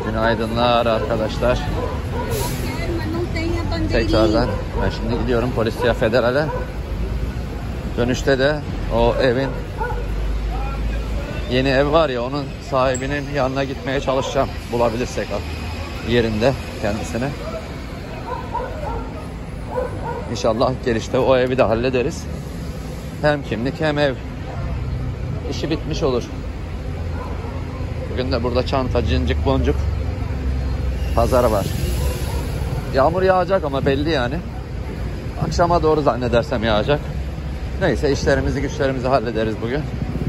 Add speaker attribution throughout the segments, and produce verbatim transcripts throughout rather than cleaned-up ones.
Speaker 1: Günaydınlar arkadaşlar. Tekrardan ben şimdi gidiyorum Polizia Federale. Dönüşte de o evin yeni ev var ya, onun sahibinin yanına gitmeye çalışacağım. Bulabilirsek yerinde kendisine. İnşallah gelişte o evi de hallederiz. Hem kimlik hem ev. İşi bitmiş olur. Bugün de burada çanta, cincik, boncuk pazarı var. Yağmur yağacak ama belli yani. Akşama doğru zannedersem yağacak. Neyse, işlerimizi güçlerimizi hallederiz bugün.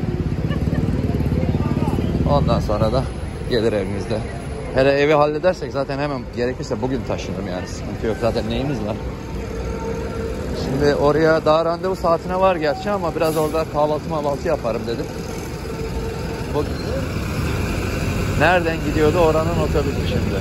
Speaker 1: Ondan sonra da gelir evimizde. Hele evi halledersek zaten hemen gerekirse bugün taşınırım yani. Sıkıntı yok. Zaten neyimiz var? Şimdi oraya daha randevu saatine var gerçi ama biraz orada kahvaltı mahvaltı yaparım dedim. Bu nereden gidiyordu oranın otobüsü şimdi?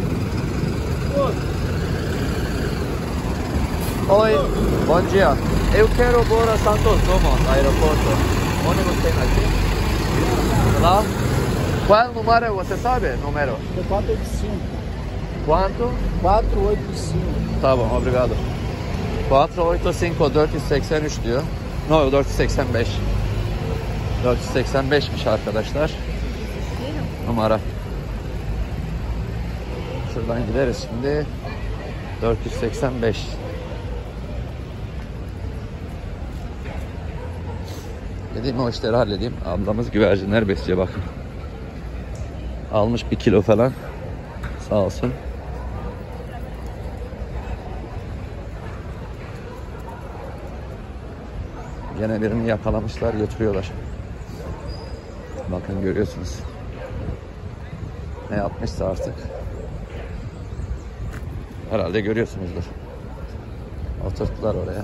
Speaker 1: Oi, bom dia. Eu quero Bora Santos Dumont, aeroporto. Ônibus tem aqui? Lá? Qual número você sabe? Número?
Speaker 2: quatro oito cinco.
Speaker 1: Quanto?
Speaker 2: quatro oito cinco.
Speaker 1: Tá bom, obrigado. quatro oito cinco, dört yüz seksen üç diyor. No, dört yüz seksen beş. dört yüz seksen beşmiş arkadaşlar. Numara. Şuradan gideriz şimdi. dört yüz seksen beş. Gideyim o işleri halledeyim. Ablamız güvercinler besliyor bakın. Almış bir kilo falan. Sağ olsun. Gene birini yakalamışlar, götürüyorlar. Bakın görüyorsunuz. Ne yapmışsa artık. Herhalde görüyorsunuzdur. Oturttular oraya.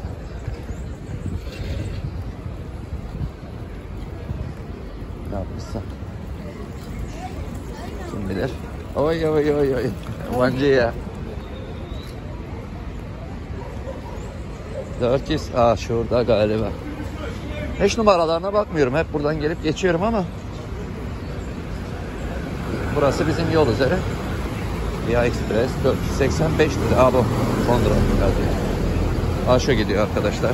Speaker 1: Ne yapmışsa. Kim bilir. Oy oy oy oy. Bence ya. dört yüz. Aa, şurada galiba. Hiç numaralarına bakmıyorum. Hep buradan gelip geçiyorum ama burası bizim yol üzeri. Via Express dört yüz seksen beş dedi. Aa, bu Sondra. Aa, şu gidiyor arkadaşlar.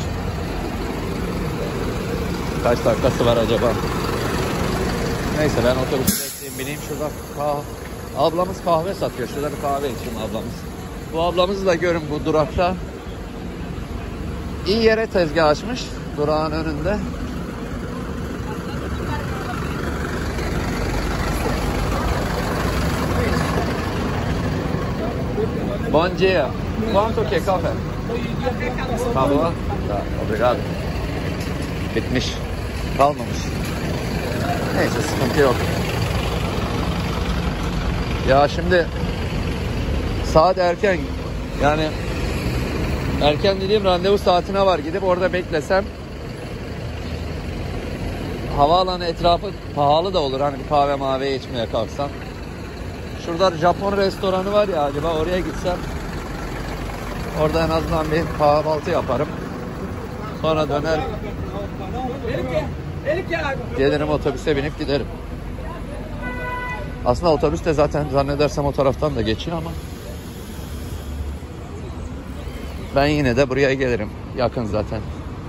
Speaker 1: Kaç dakikası var acaba? Neyse, ben otobüsü bekleyeyim, bineyim şurada. Kah ablamız kahve satıyor. Şurada bir kahve içeyim ablamız. Bu ablamızı da görün bu durakta. İyi yere tezgah açmış. Durağın önünde. Bom dia. Quanto que café? Acabou? Tá, obrigado. Bitmiş. Kalmamış. Neyse, sıkıntı yok. Ya şimdi saat erken, yani erken dediğim randevu saatine var. Gidip orada beklesem havaalanı etrafı pahalı da olur. Hani bir kahve mavi içmeye kalksam. Şurada Japon restoranı var ya, acaba oraya gitsem orada en azından bir kahvaltı yaparım. Sonra döner gelirim, otobüse binip giderim. Aslında otobüs de zaten zannedersem o taraftan da geçin ama ben yine de buraya gelirim. Yakın zaten.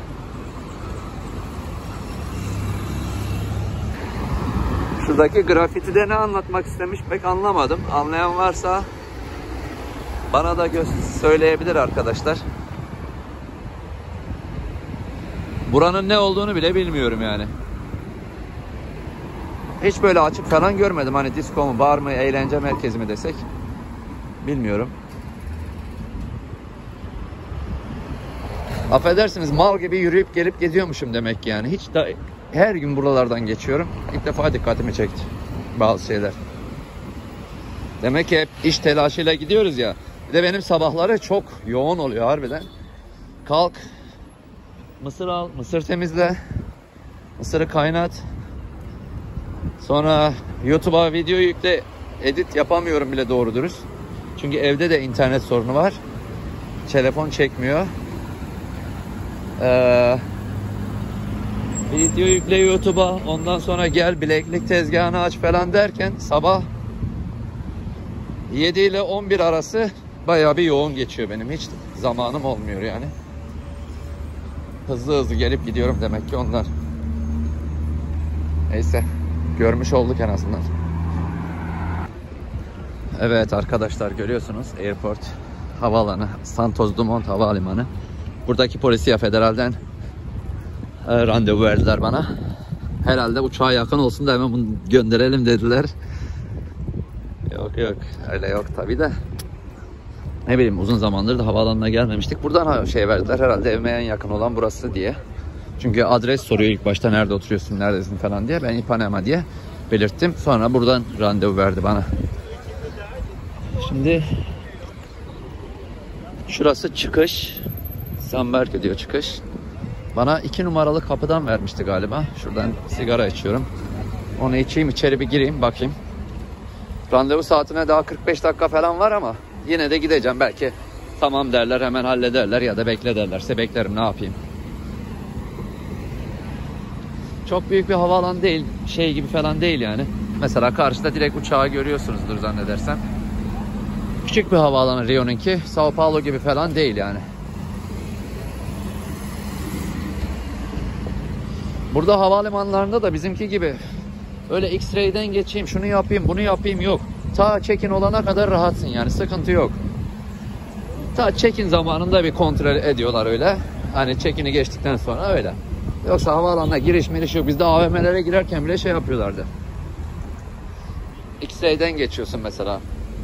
Speaker 1: Şuradaki grafitide ne anlatmak istemiş pek anlamadım. Anlayan varsa bana da söyleyebilir arkadaşlar. Buranın ne olduğunu bile bilmiyorum yani. Hiç böyle açık falan görmedim. Hani disco mu, bar mı, eğlence merkezi mi desek. Bilmiyorum. Affedersiniz, mal gibi yürüyüp gelip geziyormuşum demek ki yani. Hiç de her gün buralardan geçiyorum. İlk defa dikkatimi çekti bazı şeyler. Demek ki hep iş telaşıyla gidiyoruz ya. Bir de benim sabahları çok yoğun oluyor harbiden. Kalk, mısır al, mısır temizle, mısırı kaynat. Sonra YouTube'a video yükle, edit yapamıyorum bile doğru dürüst. Çünkü evde de internet sorunu var. Telefon çekmiyor. Ee, video yükle YouTube'a, ondan sonra gel bileklik tezgahını aç falan derken sabah yedi ile on bir arası bayağı bir yoğun geçiyor benim. Hiç zamanım olmuyor yani. Hızlı hızlı gelip gidiyorum demek ki ondan. Neyse. Görmüş olduk en azından. Evet arkadaşlar, görüyorsunuz Airport havaalanı, Santos Dumont Havalimanı. Buradaki Polisiye Federal'den e, randevu verdiler bana. Herhalde uçağa yakın olsun da hemen bunu gönderelim dediler. Yok yok, öyle yok tabi de. Ne bileyim, uzun zamandır da havaalanına gelmemiştik. Buradan şey verdiler herhalde, evime en yakın olan burası diye. Çünkü adres soruyor ilk başta, nerede oturuyorsun, neredesin falan diye. Ben Ipanema diye belirttim. Sonra buradan randevu verdi bana. Şimdi şurası çıkış. Samberg diyor çıkış. Bana iki numaralı kapıdan vermişti galiba. Şuradan sigara içiyorum. Onu içeyim, içeri bir gireyim bakayım. Randevu saatine daha kırk beş dakika falan var ama yine de gideceğim. Belki tamam derler, hemen hallederler, ya da bekle derlerse beklerim, ne yapayım. Çok büyük bir havaalanı değil, şey gibi falan değil yani. Mesela karşıda direkt uçağı görüyorsunuzdur zannedersem. Küçük bir havaalanı Rio'nunki, Sao Paulo gibi falan değil yani. Burada havalimanlarında da bizimki gibi öyle X-ray'den geçeyim, şunu yapayım, bunu yapayım yok. Ta check-in olana kadar rahatsın yani, sıkıntı yok. Ta check-in zamanında bir kontrol ediyorlar öyle. Hani check-in'i geçtikten sonra öyle. Yoksa havaalanına giriş miriş yok. Bizde A V M'lere girerken bile şey yapıyorlardı. X-ray'den geçiyorsun mesela.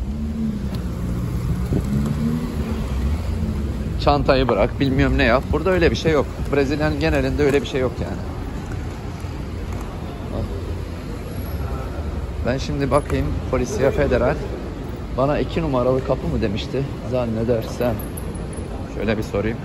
Speaker 1: Çantayı bırak, bilmiyorum ne yap. Burada öyle bir şey yok. Brezilya'nın genelinde öyle bir şey yok yani. Ben şimdi bakayım, Polisiye Federal bana iki numaralı kapı mı demişti zannedersem. Şöyle bir sorayım.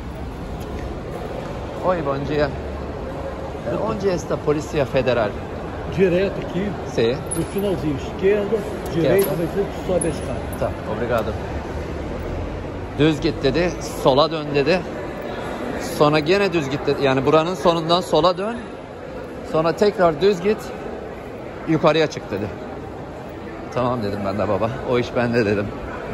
Speaker 1: Oi, bom dia. Onde está Polícia Federal?
Speaker 2: Direto aqui,
Speaker 1: Sim.
Speaker 2: no finalzinho, esquerda, direita, vai ver que sobe a escada.
Speaker 1: Tamam, obrigado. Düz git dedi, sola dön dedi. Sonra gene düz git dedi. Yani buranın sonundan sola dön. Sonra tekrar düz git, yukarıya çık dedi. Tamam dedim ben de, baba. O iş bende dedim.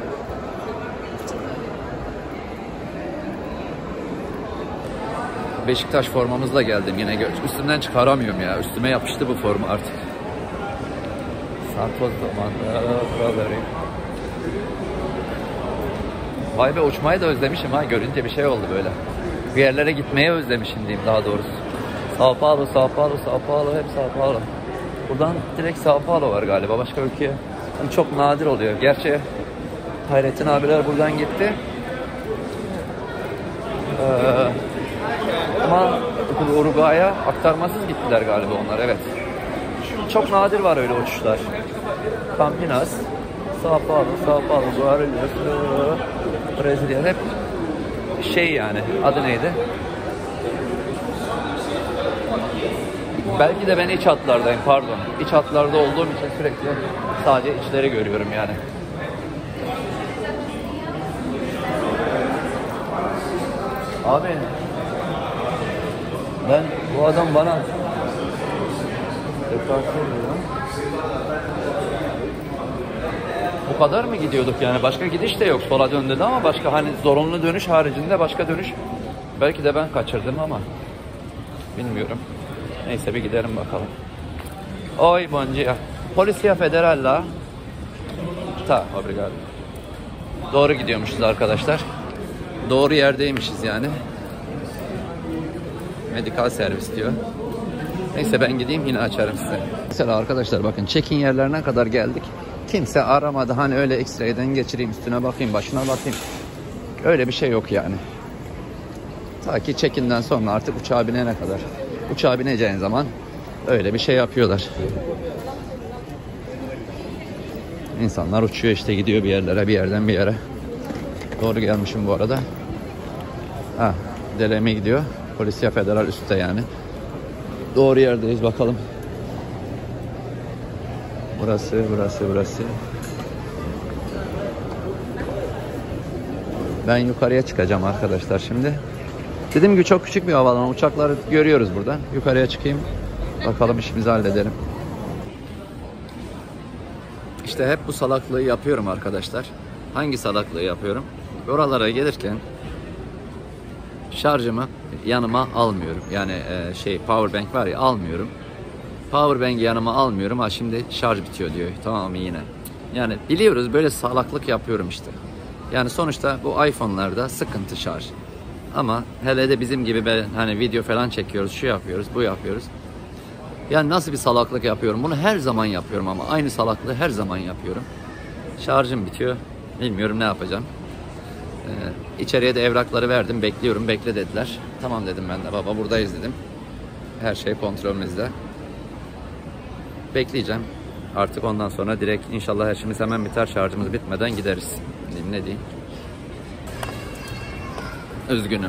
Speaker 1: Beşiktaş formamızla geldim yine. Üstümden çıkaramıyorum ya. Üstüme yapıştı bu forma artık. Santos Dumont. Vay be, uçmayı da özlemişim ha. Görünce bir şey oldu böyle. Bir yerlere gitmeye özlemişim diyeyim daha doğrusu. Sao Paulo, Sao Paulo, Sao Paulo, hep Sao Paulo. Buradan direkt Sao Paulo var galiba. Başka ülkeye yani çok nadir oluyor. Gerçi Hayrettin abiler buradan gitti. Ee, ama Uruguay'a aktarmasız gittiler galiba onlar, evet. Çok nadir var öyle uçuşlar. Campinas, Sao Paulo, Sao Paulo, Guarulhos, Brezilya, hep şey yani, adı neydi? Belki de ben iç hatlardayım, pardon. İç hatlarda olduğum için sürekli sadece içleri görüyorum yani. Abi ben, bu adam bana bu kadar mı gidiyorduk yani, başka gidiş de yok, sola dön dedi ama başka hani zorunlu dönüş haricinde başka dönüş belki de ben kaçırdım ama bilmiyorum. Neyse bir gidelim bakalım. Oi, bom dia. Polícia Federal lá. Ta, obrigado. Doğru gidiyormuşuz arkadaşlar. Doğru yerdeymişiz yani. Medikal servis diyor. Neyse ben gideyim, yine açarım size. Mesela arkadaşlar bakın, check-in yerlerine kadar geldik. Kimse aramadı hani öyle X-ray'den geçireyim, üstüne bakayım, başına bakayım. Öyle bir şey yok yani. Ta ki check-in'den sonra artık uçağa binene kadar. Uçağa bineceğin zaman öyle bir şey yapıyorlar. İnsanlar uçuyor işte, gidiyor bir yerlere, bir yerden bir yere. Doğru gelmişim bu arada. Ha, Deleme gidiyor. Polisiye Federal üstte yani. Doğru yerdeyiz bakalım. Burası, burası, burası. Ben yukarıya çıkacağım arkadaşlar şimdi. Dediğim gibi çok küçük bir havaalanı. Uçakları görüyoruz buradan. Yukarıya çıkayım. Bakalım işimizi halledelim. İşte hep bu salaklığı yapıyorum arkadaşlar. Hangi salaklığı yapıyorum? Oralara gelirken şarjımı yanıma almıyorum. Yani e, şey power bank var ya, almıyorum. Power bank'i yanıma almıyorum. Ha şimdi şarj bitiyor diyor. Tamam yine. Yani biliyoruz, böyle salaklık yapıyorum işte. Yani sonuçta bu iPhone'larda sıkıntı şarj. Ama hele de bizim gibi ben hani video falan çekiyoruz, şu yapıyoruz, bu yapıyoruz. Yani nasıl bir salaklık yapıyorum? Bunu her zaman yapıyorum ama aynı salaklığı her zaman yapıyorum. Şarjım bitiyor. Bilmiyorum ne yapacağım. Ee, içeriye de evrakları verdim. Bekliyorum. Bekle dediler. Tamam dedim ben de. Baba buradayız dedim. Her şey kontrolümüzde. Bekleyeceğim. Artık ondan sonra direkt inşallah her şeyimiz hemen biter. Şarjımız bitmeden gideriz. Diyeyim, ne diyeyim. Üzgünüm.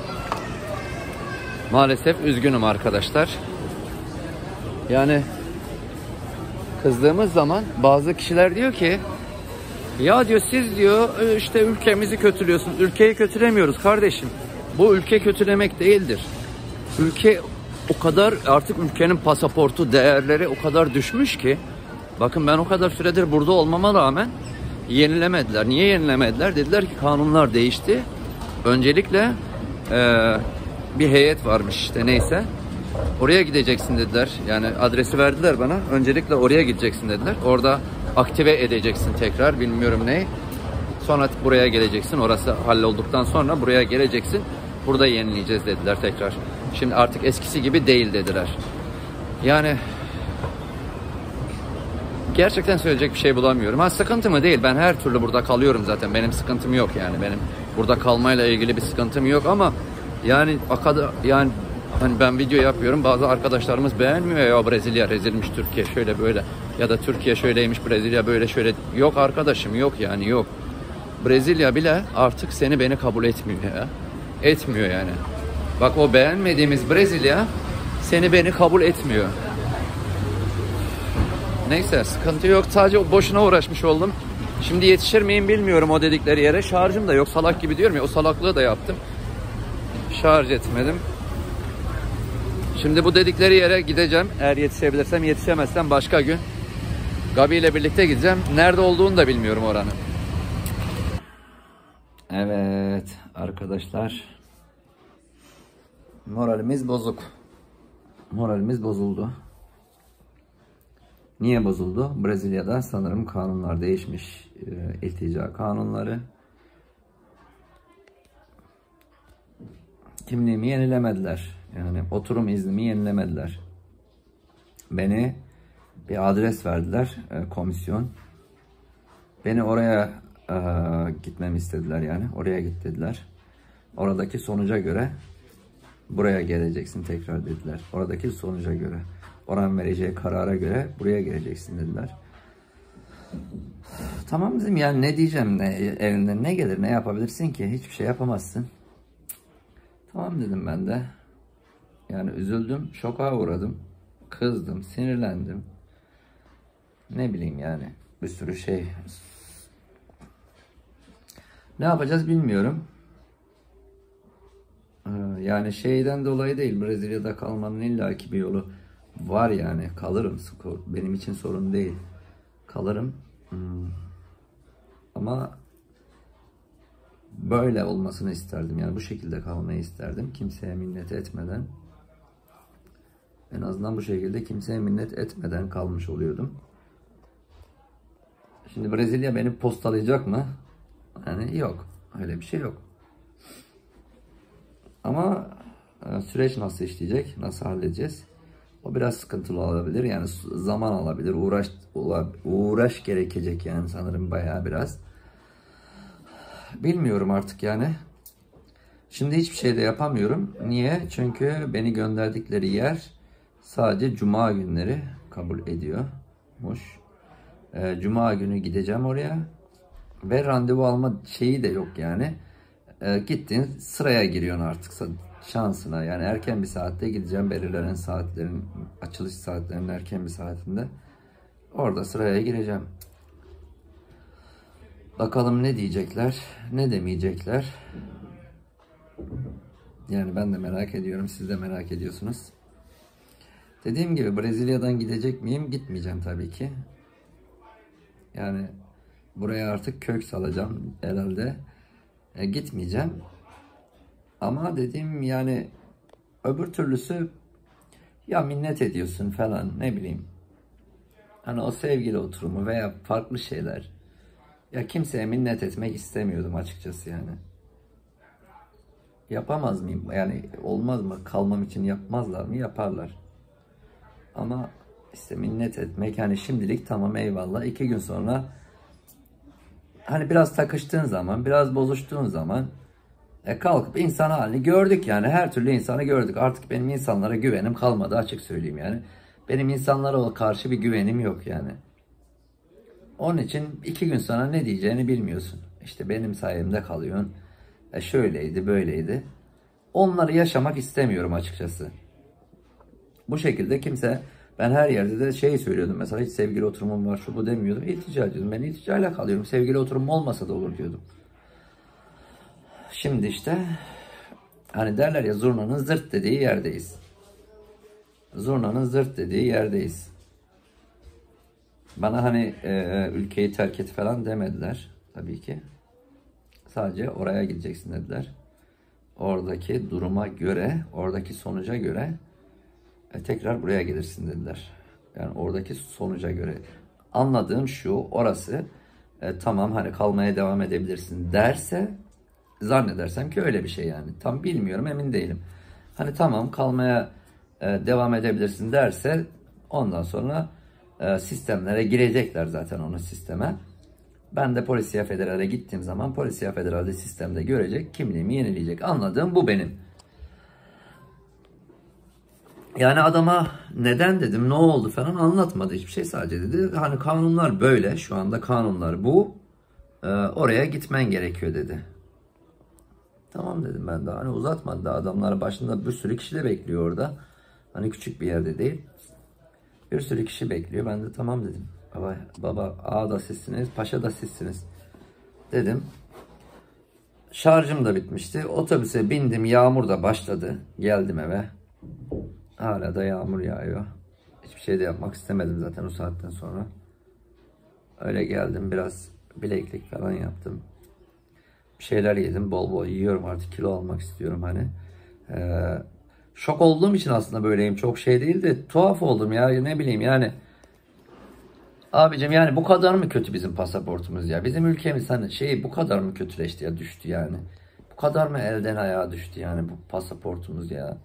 Speaker 1: Maalesef üzgünüm arkadaşlar. Yani kızdığımız zaman bazı kişiler diyor ki ya diyor siz diyor işte ülkemizi kötülüyorsunuz. Ülkeyi kötülemiyoruz kardeşim. Bu ülke kötülemek değildir. Ülke o kadar artık, ülkenin pasaportu, değerleri o kadar düşmüş ki, bakın ben o kadar süredir burada olmama rağmen yenilemediler. Niye yenilemediler? Dediler ki kanunlar değişti. Öncelikle e, bir heyet varmış işte, neyse. Oraya gideceksin dediler. Yani adresi verdiler bana. Öncelikle oraya gideceksin dediler. Orada aktive edeceksin tekrar. Bilmiyorum ne. Sonra buraya geleceksin. Orası hallolduktan sonra buraya geleceksin. Burada yenileyeceğiz dediler tekrar. Şimdi artık eskisi gibi değil dediler. Yani gerçekten söyleyecek bir şey bulamıyorum. Ha sıkıntı mı değil. Ben her türlü burada kalıyorum zaten. Benim sıkıntım yok yani. Benim burada kalmayla ilgili bir sıkıntım yok ama yani akada yani hani ben video yapıyorum, bazı arkadaşlarımız beğenmiyor ya, Brezilya rezilmiş, Türkiye şöyle böyle, ya da Türkiye şöyleymiş, Brezilya böyle şöyle. Yok arkadaşım, yok yani, yok. Brezilya bile artık seni beni kabul etmiyor ya. Etmiyor yani. Bak o beğenmediğimiz Brezilya seni beni kabul etmiyor. Neyse sıkıntı yok, sadece boşuna uğraşmış oldum. Şimdi yetişir miyim bilmiyorum o dedikleri yere. Şarjım da yok, salak gibi diyorum ya, o salaklığı da yaptım. Şarj etmedim. Şimdi bu dedikleri yere gideceğim. Eğer yetişebilirsem, yetişemezsem başka gün Gabi ile birlikte gideceğim. Nerede olduğunu da bilmiyorum oranın. Evet arkadaşlar. Moralimiz bozuk. Moralimiz bozuldu. Niye bozuldu? Brezilya'da sanırım kanunlar değişmiş. E, iltica kanunları. Kimliğimi yenilemediler. Yani oturum iznimi yenilemediler. Beni bir adres verdiler, e, komisyon. Beni oraya e, gitmemi istediler yani. Oraya git dediler. Oradaki sonuca göre buraya geleceksin tekrar dediler. Oradaki sonuca göre, oranın vereceği karara göre buraya geleceksin dediler. Tamam dedim yani, ne diyeceğim, ne, elinden ne gelir, ne yapabilirsin ki? Hiçbir şey yapamazsın. Tamam dedim ben de. Yani üzüldüm, şoka uğradım, kızdım, sinirlendim. Ne bileyim yani, bir sürü şey. Ne yapacağız bilmiyorum. Yani şeyden dolayı değil, Brezilya'da kalmanın illaki bir yolu var yani. Kalırım, benim için sorun değil. Kalırım. Ama böyle olmasını isterdim. Yani bu şekilde kalmayı isterdim. Kimseye minnet etmeden. En azından bu şekilde kimseye minnet etmeden kalmış oluyordum. Şimdi Brezilya beni postalayacak mı? Yani yok. Öyle bir şey yok. Ama süreç nasıl işleyecek? Nasıl halledeceğiz? O biraz sıkıntılı olabilir. Yani zaman alabilir. Uğraş uğraş gerekecek yani sanırım bayağı biraz. Bilmiyorum artık yani. Şimdi hiçbir şey de yapamıyorum. Niye? Çünkü beni gönderdikleri yer sadece cuma günleri kabul ediyormuş. E, cuma günü gideceğim oraya. Ve randevu alma şeyi de yok yani. E, gittin sıraya giriyorsun artık şansına. Yani erken bir saatte gideceğim. Belirlenen saatlerin, açılış saatlerinin erken bir saatinde. Orada sıraya gireceğim. Bakalım ne diyecekler, ne demeyecekler. Yani ben de merak ediyorum, siz de merak ediyorsunuz. Dediğim gibi Brezilya'dan gidecek miyim? Gitmeyeceğim tabii ki. Yani buraya artık kök salacağım herhalde. E, gitmeyeceğim. Ama dediğim yani öbür türlüsü ya minnet ediyorsun falan, ne bileyim. Hani o sevgili oturumu veya farklı şeyler. Ya kimseye minnet etmek istemiyordum açıkçası yani. Yapamaz mıyım? Yani olmaz mı? Kalmam için yapmazlar mı? Yaparlar. Ama işte minnet etmek hani şimdilik tamam, eyvallah. İki gün sonra hani biraz takıştığın zaman, biraz bozuştuğun zaman e, kalkıp insan halini gördük yani. Her türlü insanı gördük. Artık benim insanlara güvenim kalmadı, açık söyleyeyim yani. Benim insanlara karşı bir güvenim yok yani. Onun için iki gün sonra ne diyeceğini bilmiyorsun. İşte benim sayemde kalıyorsun. E şöyleydi, böyleydi. Onları yaşamak istemiyorum açıkçası. Bu şekilde kimse, ben her yerde de şey söylüyordum. Mesela hiç sevgili oturumum var, şu bu demiyordum. İltica diyordum. Ben ilticayla kalıyorum. Sevgili oturumum olmasa da olur diyordum. Şimdi işte hani derler ya, zurnanın zırt dediği yerdeyiz. Zurnanın zırt dediği yerdeyiz. Bana hani e, ülkeyi terk et falan demediler tabii ki. Sadece oraya gideceksin dediler. Oradaki duruma göre, oradaki sonuca göre e, tekrar buraya gelirsin dediler. Yani oradaki sonuca göre. Anladığım şu, orası e, tamam hani kalmaya devam edebilirsin derse, zannedersem ki öyle bir şey yani. Tam bilmiyorum, emin değilim. Hani tamam kalmaya e, devam edebilirsin derse, ondan sonra e, sistemlere girecekler zaten, onun sisteme. Ben de Polisiye Federal'e gittiğim zaman Polisiye Federal'de sistemde görecek, kimliğimi yenileyecek. Anladığım bu benim. Yani adama neden dedim, ne oldu falan, anlatmadı hiçbir şey, sadece dedi hani kanunlar böyle, şu anda kanunlar bu, e, oraya gitmen gerekiyor dedi. Tamam dedim ben de, hani uzatmadı da, adamlar başında bir sürü kişi de bekliyor orada. Hani küçük bir yerde değil. Bir sürü kişi bekliyor. Ben de tamam dedim. Baba, baba ağa da sizsiniz, paşa da sizsiniz dedim. Şarjım da bitmişti. Otobüse bindim. Yağmur da başladı. Geldim eve. Hala da yağmur yağıyor. Hiçbir şey de yapmak istemedim zaten o saatten sonra. Öyle geldim. Biraz bileklik falan yaptım. Bir şeyler yedim. Bol bol yiyorum artık. Kilo almak istiyorum hani. Ee, şok olduğum için aslında böyleyim. Çok şey değil de tuhaf oldum ya. Ne bileyim yani. Abicim yani bu kadar mı kötü bizim pasaportumuz ya? Bizim ülkemiz hani şey bu kadar mı kötüleşti ya, düştü yani? Bu kadar mı elden ayağa düştü yani bu pasaportumuz ya?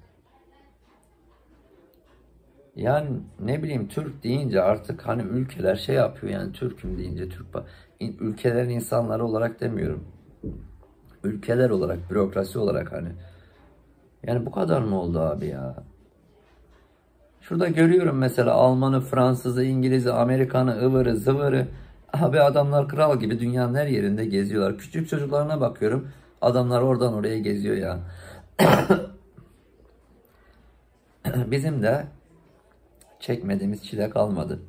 Speaker 1: Yani ne bileyim, Türk deyince artık hani ülkeler şey yapıyor yani, Türk'üm deyince Türk, ülkelerin insanları olarak demiyorum. Ülkeler olarak, bürokrasi olarak hani. Yani bu kadar mı oldu abi ya? Şurada görüyorum mesela Almanı, Fransızı, İngiliz'i, Amerikanı, ıvırı, zıvırı. Abi adamlar kral gibi dünyanın her yerinde geziyorlar. Küçük çocuklarına bakıyorum. Adamlar oradan oraya geziyor ya. Bizim de çekmediğimiz çile kalmadı.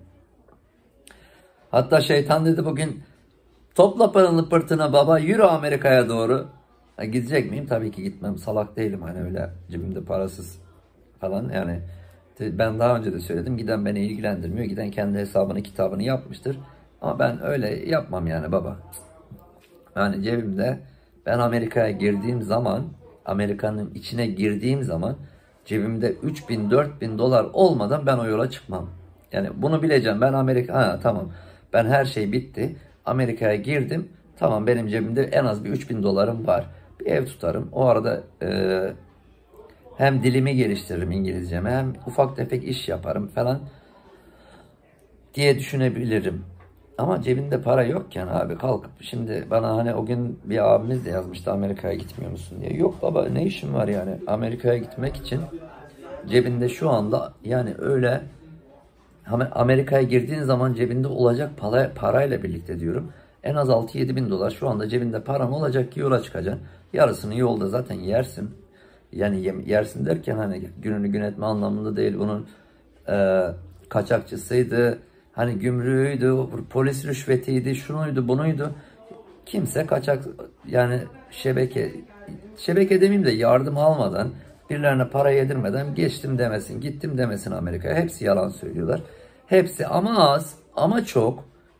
Speaker 1: Hatta şeytan dedi bugün, topla paranı pırtına baba, yürü Amerika'ya doğru. Ha, gidecek miyim? Tabii ki gitmem. Salak değilim hani öyle cebimde parasız falan yani. Ben daha önce de söyledim. Giden beni ilgilendirmiyor. Giden kendi hesabını, kitabını yapmıştır. Ama ben öyle yapmam yani baba. Yani cebimde, ben Amerika'ya girdiğim zaman, Amerika'nın içine girdiğim zaman cebimde üç bin dört bin dolar olmadan ben o yola çıkmam. Yani bunu bileceğim. Ben Amerika, ha tamam. Ben her şey bitti. Amerika'ya girdim. Tamam, benim cebimde en az bir üç bin dolarım var. Bir ev tutarım. O arada eee hem dilimi geliştiririm, İngilizcemi, hem ufak tefek iş yaparım falan diye düşünebilirim. Ama cebinde para yokken abi kalkıp şimdi bana hani o gün bir abimiz de yazmıştı, Amerika'ya gitmiyor musun diye. Yok baba, ne işim var yani Amerika'ya gitmek için cebinde şu anda yani öyle, Amerika'ya girdiğin zaman cebinde olacak para, parayla birlikte diyorum. En az altı yedi bin dolar şu anda cebinde paran olacak ki yola çıkacaksın. Yarısını yolda zaten yersin. Yani yersin derken hani gününü gün etme anlamında değil. Bunun e, kaçakçısıydı, hani gümrüğüydü, polis rüşvetiydi, şunuydu, bunuydu. Kimse kaçak yani şebeke, şebeke demeyeyim de yardım almadan, birilerine para yedirmeden geçtim demesin, gittim demesin Amerika'ya. Hepsi yalan söylüyorlar. Hepsi ama az, ama çok.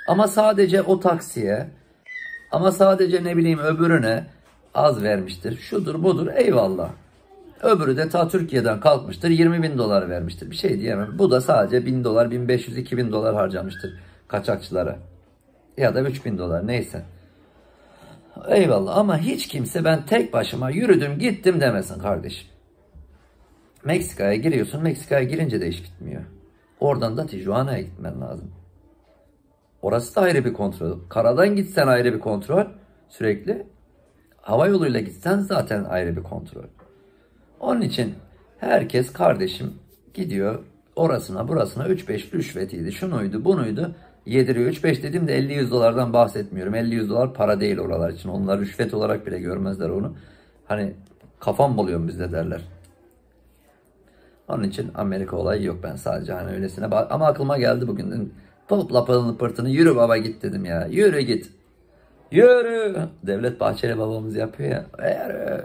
Speaker 3: Ama sadece o taksiye, ama sadece ne bileyim öbürüne az vermiştir. Şudur budur, eyvallah. Öbürü de ta Türkiye'den kalkmıştır, yirmi bin dolar vermiştir. Bir şey diyemem. Bu da sadece bin dolar, bin beş yüz, iki bin dolar harcamıştır kaçakçılara. Ya da üç bin dolar, neyse. Eyvallah, ama hiç kimse ben tek başıma yürüdüm gittim demesin kardeşim. Meksika'ya giriyorsun, Meksika'ya girince de iş bitmiyor. Oradan da Tijuana'ya gitmen lazım. Orası da ayrı bir kontrol. Karadan gitsen ayrı bir kontrol sürekli. Hava yoluyla gitsen zaten ayrı bir kontrol. Onun için herkes kardeşim gidiyor orasına burasına üç beş rüşvetiydi, şunuydu bunuydu yediriyor. üç beş dedim de elli yüz dolardan bahsetmiyorum. elli yüz dolar para değil oralar için. Onlar rüşvet olarak bile görmezler onu. Hani kafam buluyorum bizde derler. Onun için Amerika olayı yok, ben sadece hani öylesine. Ama aklıma geldi bugün. Dedim, topla pılını pırtını yürü baba git dedim ya. Yürü git. Yürü. Devlet Bahçeli babamız yapıyor ya. Yürü.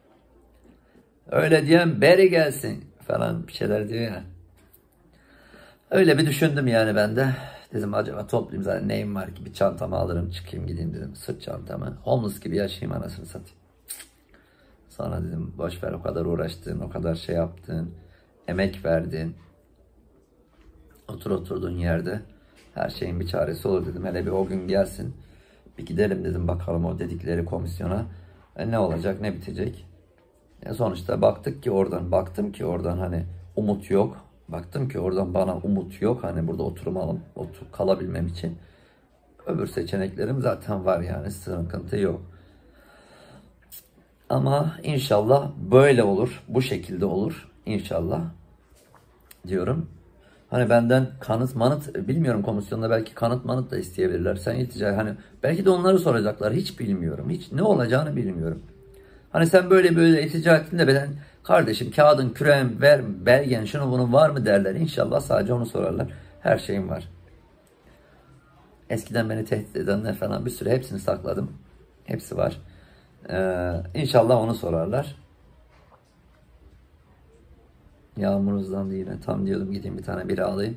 Speaker 3: Öyle diyen beri gelsin falan bir şeyler diyor ya. Öyle bir düşündüm yani ben de. Dedim acaba toplayayım zaten neyim var ki, bir çantamı alırım çıkayım gideyim dedim. Sırt çantamı. Homeless gibi yaşayayım anasını satayım. Sonra dedim boşver, o kadar uğraştın, o kadar şey yaptın. Emek verdin. Otur oturduğun yerde. Her şeyin bir çaresi olur dedim. Hele bir o gün gelsin. Bir gidelim dedim bakalım o dedikleri komisyona. E ne olacak ne bitecek. E sonuçta baktık ki oradan, baktım ki oradan hani umut yok. Baktım ki oradan bana umut yok. Hani burada oturum alıp otur, kalabilmem için. Öbür seçeneklerim zaten var yani, sıkıntı yok. Ama inşallah böyle olur. Bu şekilde olur. İnşallah diyorum. Hani benden kanıt manıt bilmiyorum, komisyonda belki kanıt manıt da isteyebilirler. Sen iltica hani belki de onları soracaklar. Hiç bilmiyorum. Hiç ne olacağını bilmiyorum. Hani sen böyle böyle iltica ettin de ben kardeşim kağıdın küreğin ver belgen şunu bunun var mı derler. İnşallah sadece onu sorarlar. Her şeyim var. Eskiden beni tehdit edenler falan bir süre hepsini sakladım. Hepsi var. Ee, İnşallah onu sorarlar. Yağmur hızlandı yine. Tam diyordum gideyim bir tane bira alayım.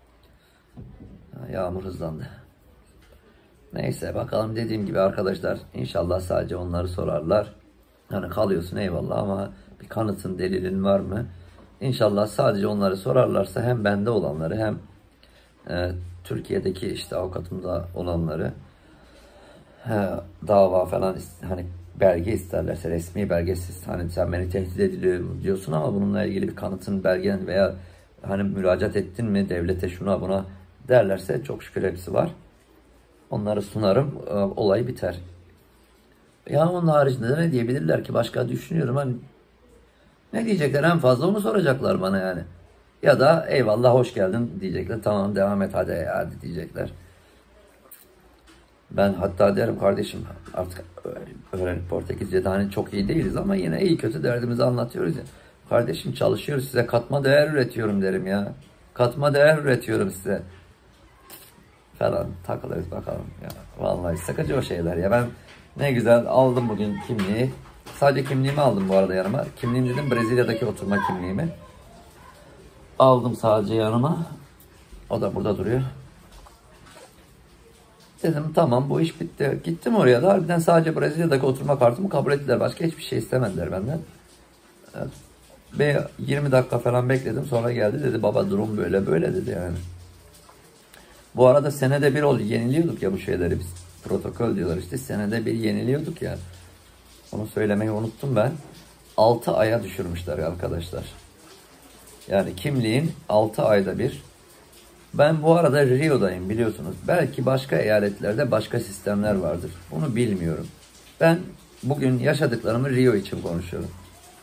Speaker 3: Yağmur hızlandı. Neyse bakalım, dediğim gibi arkadaşlar inşallah sadece onları sorarlar. Hani kalıyorsun eyvallah ama bir kanıtın delilin var mı? İnşallah sadece onları sorarlarsa hem bende olanları hem e, Türkiye'deki işte avukatımda olanları he, dava falan hani belge isterlerse, resmi belgesiz, hani sen beni tehdit ediliyor diyorsun ama bununla ilgili bir kanıtın belgen veya hani müracaat ettin mi devlete şuna buna derlerse çok şükür hepsi var. Onları sunarım, olay biter. Ya onun haricinde de ne diyebilirler ki, başka düşünüyorum hani ne diyecekler, en fazla onu soracaklar bana yani. Ya da eyvallah hoş geldin diyecekler, tamam devam et hadi hadi diyecekler. Ben hatta derim kardeşim artık öğrenip Portekizce'de hani çok iyi değiliz ama yine iyi kötü derdimizi anlatıyoruz ya. Kardeşim çalışıyoruz, size katma değer üretiyorum derim ya. Katma değer üretiyorum size. Falan takılırız bakalım ya. Vallahi sıkıcı o şeyler ya. Ben ne güzel aldım bugün kimliği. Sadece kimliğimi aldım bu arada yanıma. Kimliğim dedim Brezilya'daki oturma kimliğimi. Aldım sadece yanıma. O da burada duruyor. Dedim tamam bu iş bitti. Gittim oraya da harbiden sadece Brezilya'daki oturma kartımı kabul ettiler. Başka hiçbir şey istemediler benden. Ve yirmi dakika falan bekledim. Sonra geldi dedi baba durum böyle böyle dedi yani. Bu arada senede bir oldu. Yeniliyorduk ya bu şeyleri biz. Protokol diyorlar işte. Senede bir yeniliyorduk ya. Onu söylemeyi unuttum ben. altı aya düşürmüşler arkadaşlar. Yani kimliğin altı ayda bir. Ben bu arada Rio'dayım biliyorsunuz. Belki başka eyaletlerde başka sistemler vardır. Bunu bilmiyorum. Ben bugün yaşadıklarımı Rio için konuşuyorum.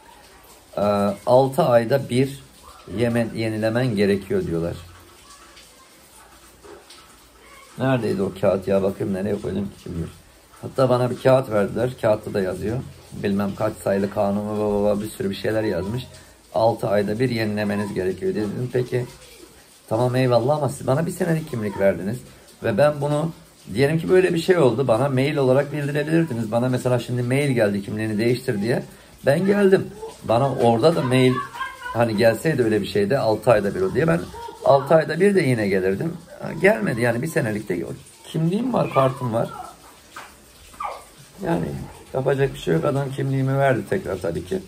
Speaker 3: altı ayda bir yemen, yenilemen gerekiyor diyorlar. Neredeydi o kağıt ya, bakayım nereye koydum ki kim bilir. Hatta bana bir kağıt verdiler. Kağıtta da yazıyor. Bilmem kaç sayılı kanunu baba bir sürü bir şeyler yazmış. altı ayda bir yenilemeniz gerekiyor dedim. Peki tamam eyvallah ama siz bana bir senelik kimlik verdiniz. Ve ben bunu diyelim ki böyle bir şey oldu. Bana mail olarak bildirebilirdiniz. Bana mesela şimdi mail geldi kimliğini değiştir diye. Ben geldim. Bana orada da mail hani gelseydi öyle bir şeyde altı ayda bir o diye ben altı ayda bir de yine gelirdim. Gelmedi yani bir senelikte Kimliğim var, kartım var. Yani yapacak bir şey yok. Adam kimliğimi verdi tekrar tabii ki.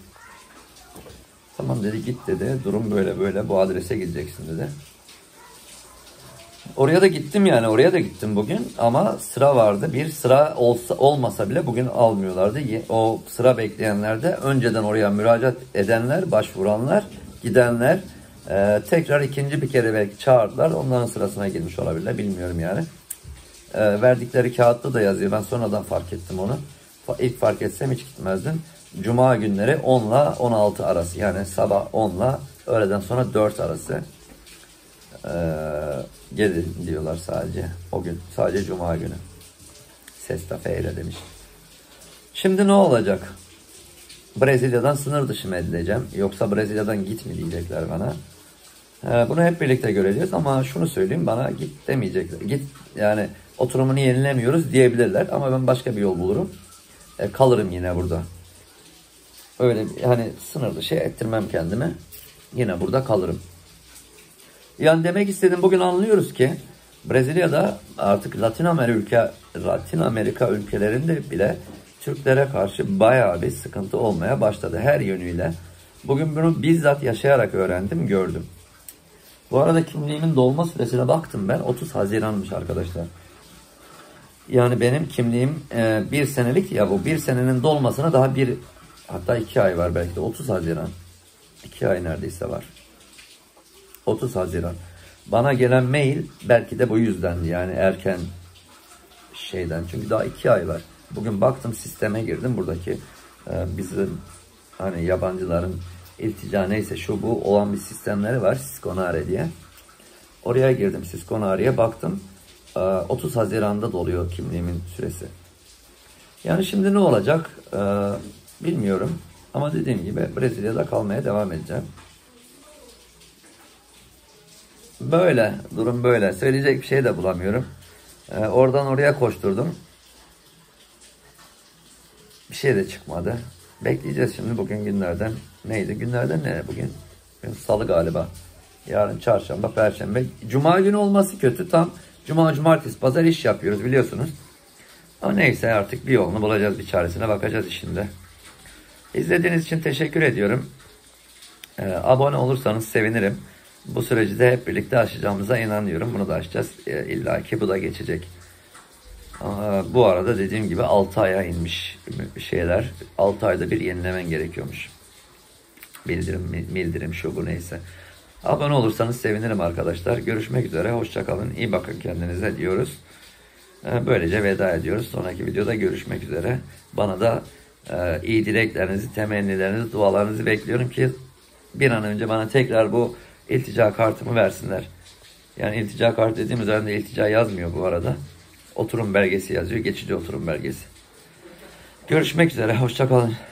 Speaker 3: Tamam dedi, git dedi. Durum böyle böyle, bu adrese gideceksin dedi. Oraya da gittim yani. Oraya da gittim bugün. Ama sıra vardı. Bir sıra olsa olmasa bile bugün almıyorlardı. O sıra bekleyenler de önceden oraya müracaat edenler, başvuranlar, gidenler e, tekrar ikinci bir kere belki çağırdılar. Onların sırasına girmiş olabilirler. Bilmiyorum yani. E, verdikleri kağıtta da yazıyor. Ben sonradan fark ettim onu. İlk fark etsem hiç gitmezdim. Cuma günleri on ile on altı arası. Yani sabah on ile öğleden sonra dört arası. Ee, gelin diyorlar sadece. O gün. Sadece Cuma günü. Sesta Feire demiş. Şimdi ne olacak? Brezilya'dan sınır dışı mı edileceğim? Yoksa Brezilya'dan git mi diyecekler bana. Ee, bunu hep birlikte göreceğiz ama şunu söyleyeyim, bana git demeyecekler. Git yani oturumunu yenilemiyoruz diyebilirler ama ben başka bir yol bulurum. Ee, kalırım yine burada. Öyle hani sınır dışı ettirmem kendimi. Yine burada kalırım. Yani demek istedim, bugün anlıyoruz ki Brezilya'da artık Latin Amerika ülke Latin Amerika ülkelerinde bile Türklere karşı bayağı bir sıkıntı olmaya başladı her yönüyle. Bugün bunu bizzat yaşayarak öğrendim, gördüm. Bu arada kimliğimin dolma süresine baktım ben. otuz Haziran'mış arkadaşlar. Yani benim kimliğim e, bir senelik ya, bu bir senenin dolmasına daha bir, hatta iki ay var belki de. otuz Haziran. iki ay neredeyse var. otuz Haziran. Bana gelen mail belki de bu yüzdendi yani, erken şeyden. Çünkü daha iki ay var. Bugün baktım, sisteme girdim. Buradaki e, bizim hani yabancıların iltica neyse şu bu olan bir sistemleri var. Sisconare diye. Oraya girdim, Sisconare'ye baktım. E, otuz Haziran'da doluyor kimliğimin süresi. Yani şimdi ne olacak e, bilmiyorum. Ama dediğim gibi Brezilya'da kalmaya devam edeceğim. Böyle. Durum böyle. Söyleyecek bir şey de bulamıyorum. Ee, oradan oraya koşturdum. Bir şey de çıkmadı. Bekleyeceğiz şimdi bugün günlerden. Neydi? Günlerden ne bugün? Bugün Salı galiba. Yarın Çarşamba, Perşembe. Cuma günü olması kötü. Tam Cuma, Cumartesi, Pazar iş yapıyoruz biliyorsunuz. Ama neyse, artık bir yolunu bulacağız. Bir çaresine bakacağız işinde. İzlediğiniz için teşekkür ediyorum. Ee, abone olursanız sevinirim. Bu süreci de hep birlikte aşacağımıza inanıyorum. Bunu da aşacağız. E, İlla ki bu da geçecek. Ama bu arada dediğim gibi altı aya inmiş şeyler. altı ayda bir yenilemen gerekiyormuş. Bildirim, bildirim şu bu neyse. Abone olursanız sevinirim arkadaşlar. Görüşmek üzere. Hoşça kalın. İyi bakın kendinize diyoruz. E, böylece veda ediyoruz. Sonraki videoda görüşmek üzere. Bana da e, iyi dileklerinizi, temennilerinizi, dualarınızı bekliyorum ki bir an önce bana tekrar bu İltica kartımı versinler. Yani iltica kartı dediğim, üzerinde iltica yazmıyor bu arada. Oturum belgesi yazıyor. Geçici oturum belgesi. Görüşmek üzere. Hoşça kalın.